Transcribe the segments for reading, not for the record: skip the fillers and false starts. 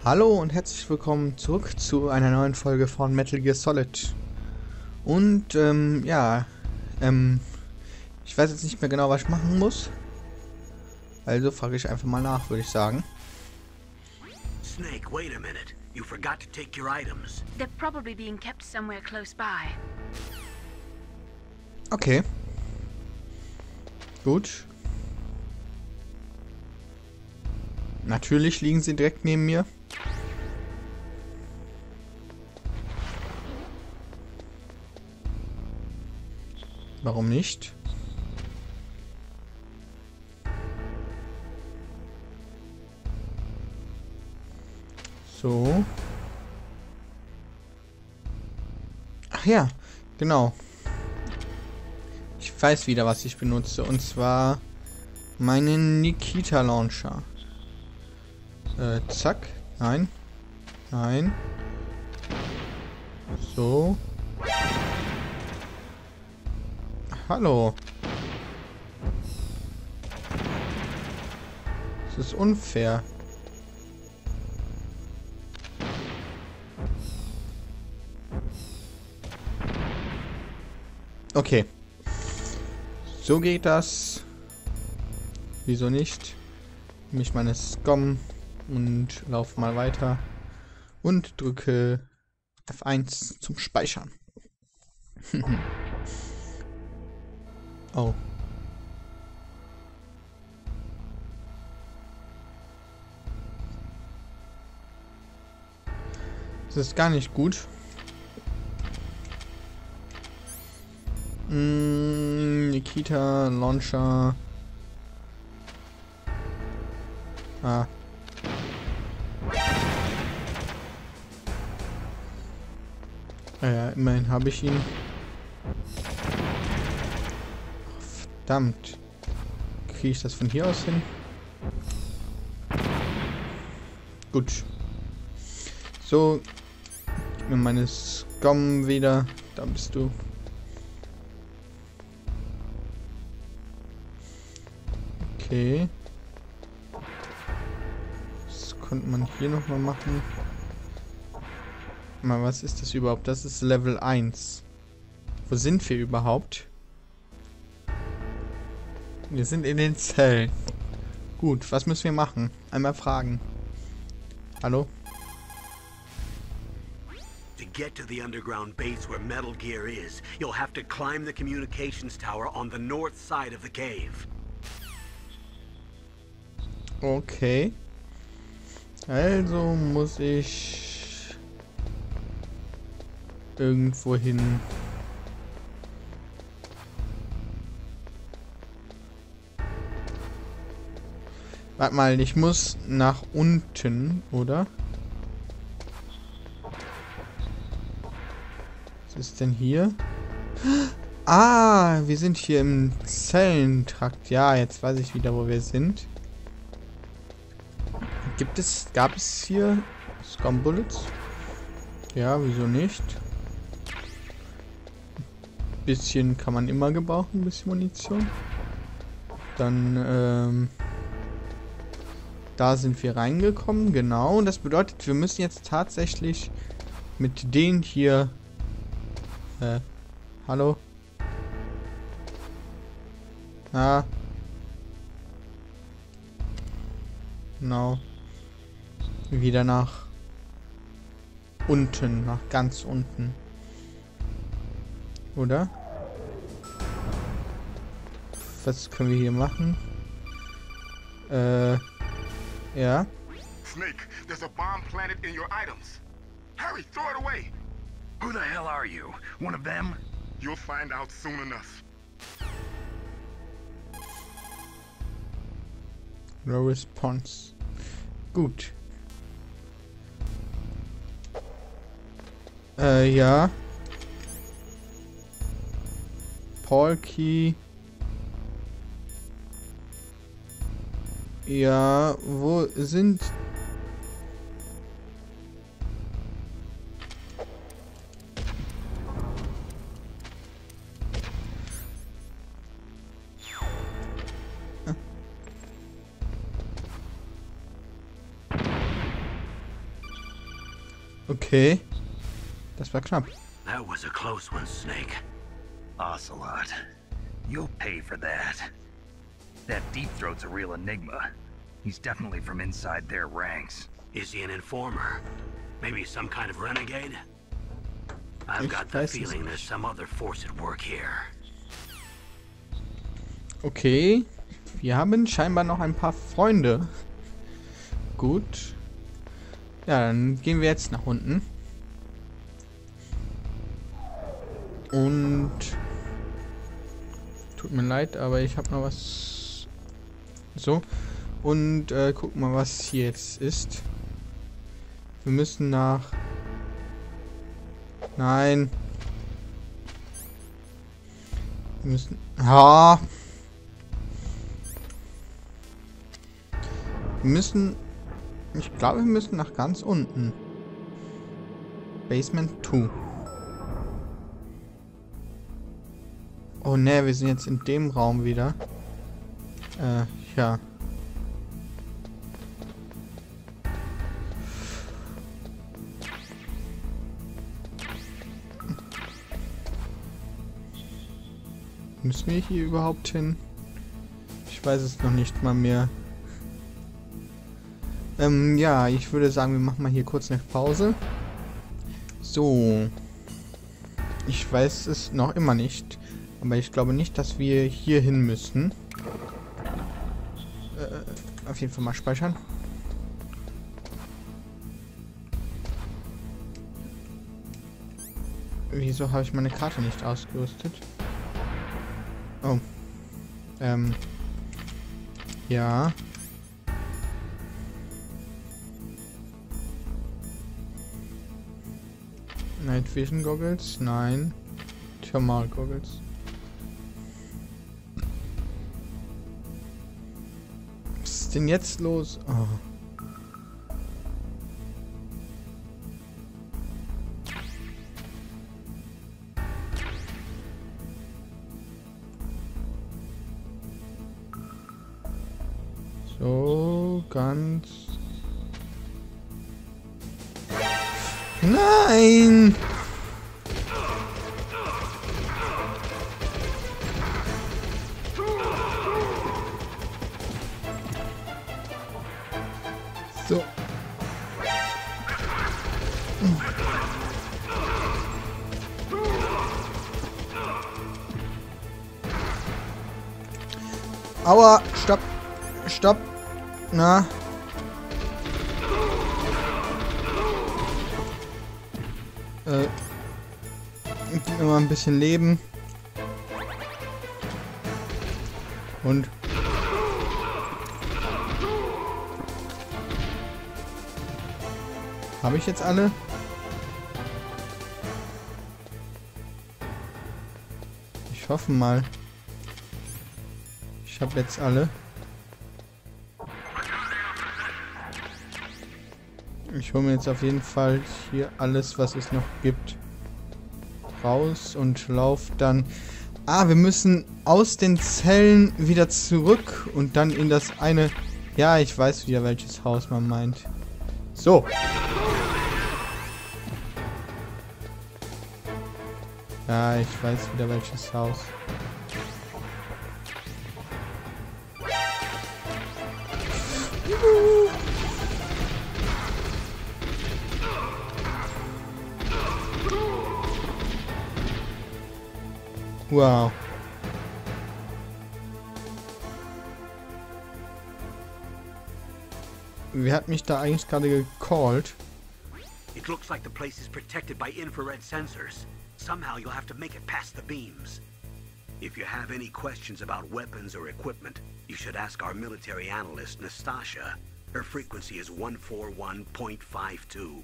Hallo und herzlich willkommen zurück zu einer neuen Folge von Metal Gear Solid. Und, ich weiß jetzt nicht mehr genau, was ich machen muss. Also frage ich einfach mal nach, würde ich sagen. Snake, wait a minute. You forgot to take your items. They're probably being kept somewhere close by. Okay. Gut. Natürlich liegen sie direkt neben mir. Warum nicht? So. Ach ja, genau. Ich weiß wieder, was ich benutze. Und zwar meinen Nikita Launcher. Zack. Nein. Nein. So. Hallo. Das ist unfair. Okay. So geht das. Wieso nicht? Nehme ich meine SCOM und laufe mal weiter. Und drücke F1 zum Speichern. Oh. Das ist gar nicht gut. Nikita Launcher. Ah. Ja, immerhin habe ich ihn. Verdammt. Kriege ich das von hier aus hin? Gut. So. Gib mir meine SCOM wieder. Da bist du. Okay. Das konnte man hier nochmal machen. Mal, was ist das überhaupt? Das ist Level 1. Wo sind wir überhaupt? Wir sind in den Zellen. Gut, was müssen wir machen? Einmal fragen. Hallo? To get to the underground base where Metal Gear is, you'll have to climb the communications tower on the north side of the cave. Okay. Also muss ich irgendwo hin. Warte mal, ich muss nach unten, oder? Was ist denn hier? Ah, wir sind hier im Zellentrakt. Ja, jetzt weiß ich wieder, wo wir sind. Gab es hier Scum Bullets? Ja, wieso nicht? Bisschen kann man immer gebrauchen, ein bisschen Munition. Dann, da sind wir reingekommen, genau. Das bedeutet, wir müssen jetzt tatsächlich mit denen hier... hallo? Ah. Genau. Wieder nach unten, nach ganz unten. Oder? Was können wir hier machen? Ja. Snake, there's a bomb planted in your items. Hurry, throw it away. Who the hell are you? One of them? You'll find out soon enough. No response. Gut. Ja. Paul Key. Ja, wo sind... Okay. Das war knapp. That was a close one, Snake. Ocelot, you'll pay for that. That Deep Throat's a real enigma. He's definitely from inside their ranks. Is he an informer? Maybe some kind of renegade? I've got the feeling there's some other force at work here. Okay. Wir haben scheinbar noch ein paar Freunde. Gut. Ja, dann gehen wir jetzt nach unten. Und... Tut mir leid, aber ich habe noch was... So. Und guck mal, was hier jetzt ist. Wir müssen nach... Nein. Wir müssen... Ha! Wir müssen... Ich glaube, wir müssen nach ganz unten. Basement 2. Oh ne, wir sind jetzt in dem Raum wieder. Ja. Müssen wir hier überhaupt hin? Ich weiß es noch nicht mal mehr. Ja, ich würde sagen, wir machen mal hier kurz eine Pause. So. Ich weiß es noch immer nicht. Aber ich glaube nicht, dass wir hier hin müssen. Auf jeden Fall mal speichern. Wieso habe ich meine Karte nicht ausgerüstet? Oh. Ja. Night Vision Goggles? Nein. Thermal Goggles. Was ist denn jetzt los? Oh. So, ganz... Nein! So. Aua, stopp. Stopp. Na. Gib mir mal ein bisschen Leben. Und. Habe ich jetzt alle? Ich hoffe mal. Ich habe jetzt alle. Ich hole mir jetzt auf jeden Fall hier alles, was es noch gibt, raus und laufe dann... Ah, wir müssen aus den Zellen wieder zurück und dann in das eine... Ja, ich weiß wieder, welches Haus man meint. So. Ja, ich weiß wieder, welches Haus. Juhu. Wow. Wer hat mich da eigentlich gerade gecallt? It looks like the place is protected by infrared sensors. Somehow you'll have to make it past the beams. If you have any questions about weapons or equipment, you should ask our military analyst, Nastasha. Her frequency is 141.52.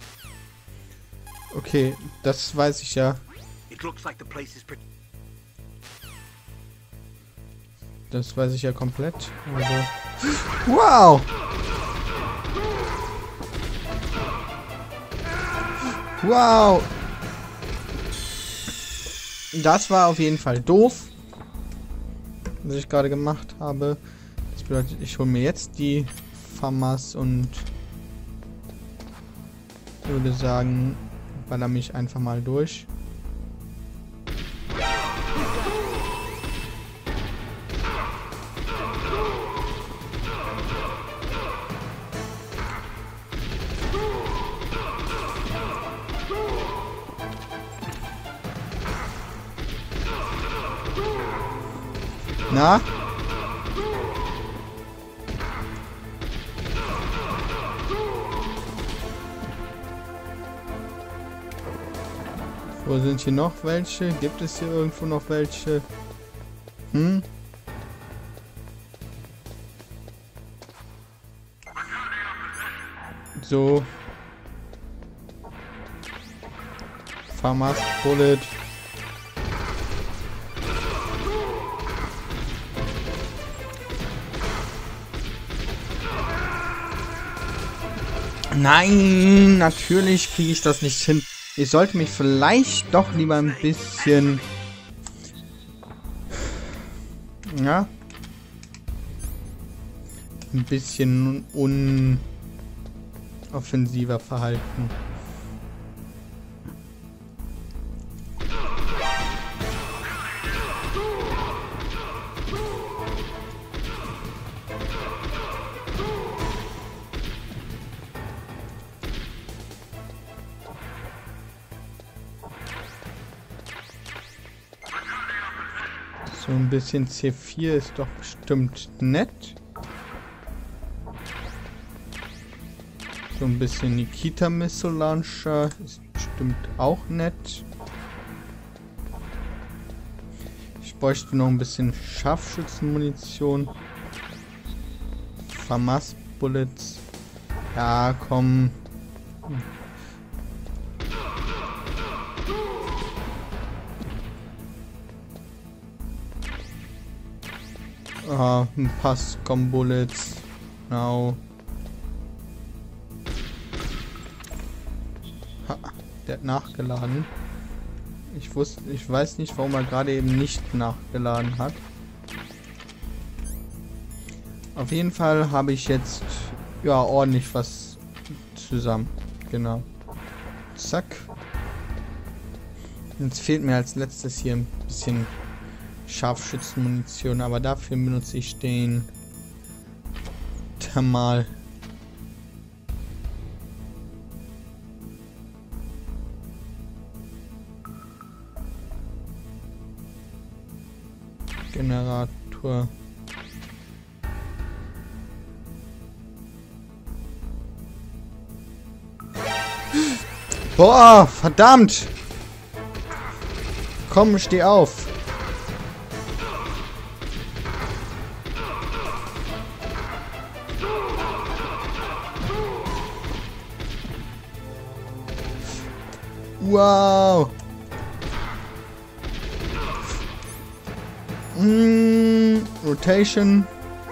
Okay, das weiß ich ja. It looks like the place is Das weiß ich ja komplett. Also. Wow! Wow! Das war auf jeden Fall doof, was ich gerade gemacht habe. Das bedeutet, ich hole mir jetzt die FAMAS und Ich würde sagen, baller mich einfach mal durch. Na? Wo sind hier noch welche? Gibt es hier irgendwo noch welche? Hm? So. FAMAS Bullet. Nein, natürlich kriege ich das nicht hin. Ich sollte mich vielleicht doch lieber ein bisschen... Ja. Ein bisschen unoffensiver verhalten. So ein bisschen C4 ist doch bestimmt nett. So ein bisschen Nikita Missile Launcher ist bestimmt auch nett. Ich bräuchte noch ein bisschen Scharfschützenmunition. FAMAS Bullets. Ja, komm. Ein paar Scum-Bullets. Genau. Ha, der hat nachgeladen. Ich weiß nicht, warum er gerade eben nicht nachgeladen hat. Auf jeden Fall habe ich jetzt ja ordentlich was zusammen. Genau. Zack. Jetzt fehlt mir als letztes hier ein bisschen Scharfschützenmunition, aber dafür benutze ich den Thermal. Generator. Boah, verdammt! Komm, steh auf! Wow! Rotation.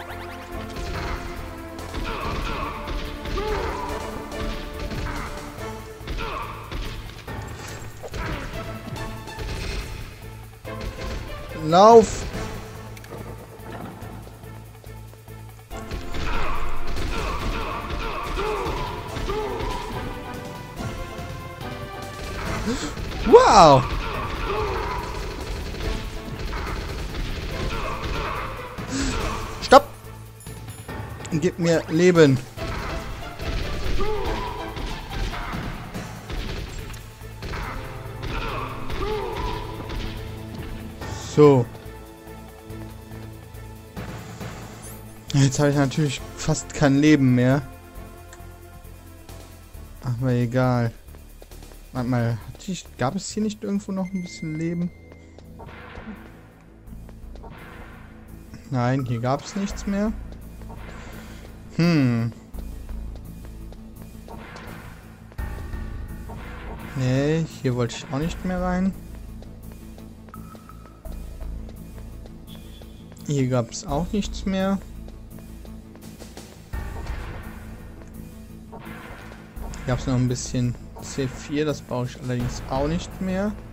Lauf! Wow! Stopp! Gib mir Leben. So. Jetzt habe ich natürlich fast kein Leben mehr. Aber egal. Warte mal, gab es hier nicht irgendwo noch ein bisschen Leben? Nein, hier gab es nichts mehr. Nee, hier wollte ich auch nicht mehr rein. Hier gab es auch nichts mehr. Hier gab es noch ein bisschen C4, das brauche ich allerdings auch nicht mehr.